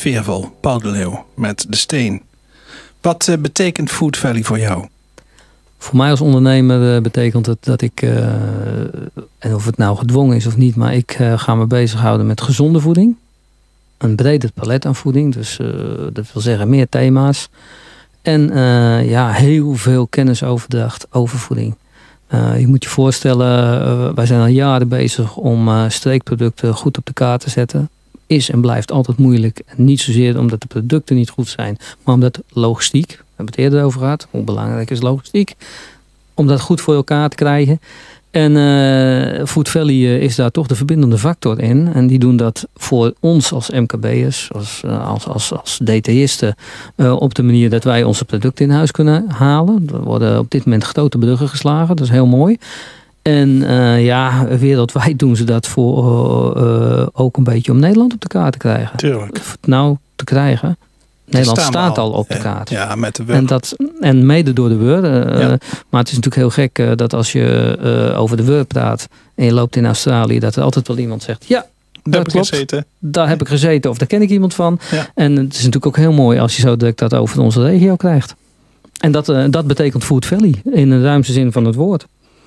sfeervol. Paul de Leeuw met De Steen. Wat betekent Food Valley voor jou? Voor mij als ondernemer betekent het dat ik, en of het nou gedwongen is of niet, maar ik ga me bezighouden met gezonde voeding. Een breder palet aan voeding, dus dat wil zeggen meer thema's. En heel veel kennisoverdracht over voeding. Je moet je voorstellen, wij zijn al jaren bezig om streekproducten goed op de kaart te zetten. Is en blijft altijd moeilijk. Niet zozeer omdat de producten niet goed zijn, maar omdat logistiek, we hebben het eerder over gehad, hoe belangrijk is logistiek, om dat goed voor elkaar te krijgen. En Food Valley is daar toch de verbindende factor in. En die doen dat voor ons als MKB'ers, als DT'isten, op de manier dat wij onze producten in huis kunnen halen. Er worden op dit moment grote bruggen geslagen, dat is heel mooi. En wereldwijd doen ze dat voor ook een beetje om Nederland op de kaart te krijgen. Tuurlijk. Nou, te krijgen. Nederland staat al op de kaart. Ja, met de Word. En mede door de Word. Maar het is natuurlijk heel gek dat als je over de Word praat en je loopt in Australië, dat er altijd wel iemand zegt, ja, dat klopt. Gezeten. Daar heb ik gezeten of daar ken ik iemand van. Ja. En het is natuurlijk ook heel mooi als je zo direct dat over onze regio krijgt. En dat betekent Food Valley in de ruimste zin van het woord.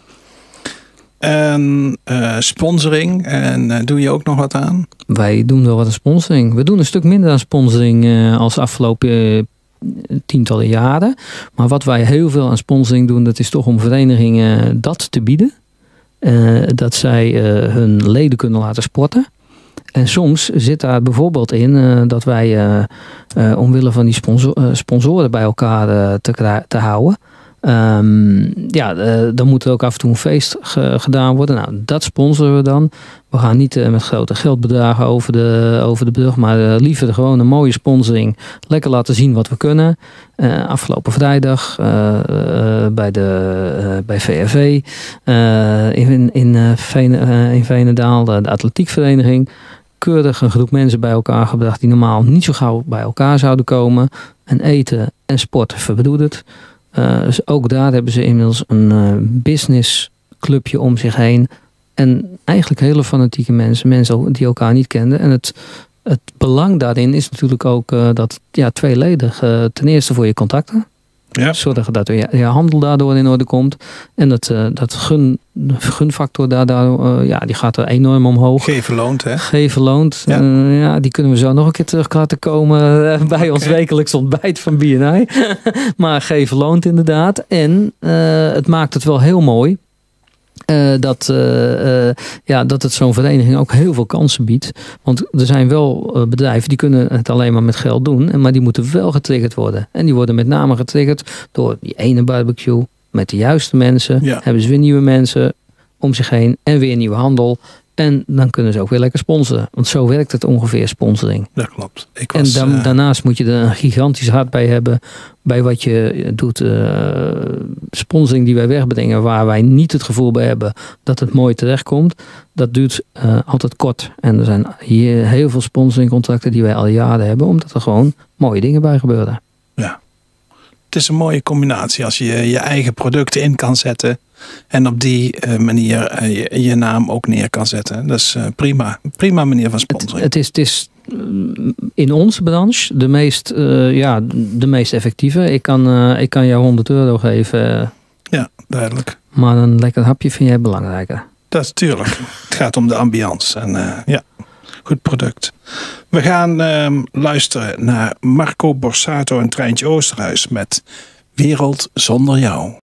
En sponsoring. En doe je ook nog wat aan? Wij doen wel wat aan sponsoring. We doen een stuk minder aan sponsoring als de afgelopen tientallen jaren. Maar wat wij heel veel aan sponsoring doen, dat is toch om verenigingen dat te bieden. Dat zij hun leden kunnen laten sporten. En soms zit daar bijvoorbeeld in dat wij omwille van die sponsoren bij elkaar te houden. Dan moet er ook af en toe een feest gedaan worden. Nou, dat sponsoren we dan. We gaan niet met grote geldbedragen over de brug, maar liever gewoon een mooie sponsoring. Lekker laten zien wat we kunnen. Afgelopen vrijdag bij VRV in Veenendaal, de atletiekvereniging. Keurig een groep mensen bij elkaar gebracht die normaal niet zo gauw bij elkaar zouden komen. En eten en sport verbroederd. Dus ook daar hebben ze inmiddels een businessclubje om zich heen. En eigenlijk hele fanatieke mensen die elkaar niet kenden. En het belang daarin is natuurlijk ook dat tweeledig. Ten eerste voor je contacten. Ja. Zorgen dat je handel daardoor in orde komt. En dat gunfactor daardoor, die gaat er enorm omhoog. Geven loont, hè? Geven loont. Ja. Die kunnen we zo nog een keer terug laten komen bij ons wekelijks ontbijt van BNI. Maar geven loont inderdaad. En het maakt het wel heel mooi. Dat het zo'n vereniging ook heel veel kansen biedt. Want er zijn wel bedrijven die kunnen het alleen maar met geld doen. Maar die moeten wel getriggerd worden. En die worden met name getriggerd door die ene barbecue. Met de juiste mensen. Ja. Hebben ze weer nieuwe mensen om zich heen. En weer nieuwe handel. En dan kunnen ze ook weer lekker sponsoren. Want zo werkt het ongeveer, sponsoring. Dat klopt. Daarnaast moet je er een gigantisch hart bij hebben. Bij wat je doet. Sponsoring die wij wegbrengen. Waar wij niet het gevoel bij hebben dat het mooi terechtkomt. Dat duurt altijd kort. En er zijn hier heel veel sponsoringcontracten die wij al jaren hebben. Omdat er gewoon mooie dingen bij gebeuren. Ja. Het is een mooie combinatie als je je eigen producten in kan zetten. En op die manier je naam ook neer kan zetten. Dat is prima. Prima manier van sponsoring. Het is in onze branche de meest effectieve. Ik kan jou €100 geven. Ja, duidelijk. Maar een lekker hapje vind jij belangrijker. Dat is tuurlijk. Het gaat om de ambiance. En goed product. We gaan luisteren naar Marco Borsato en Treintje Oosterhuis met Wereld zonder jou.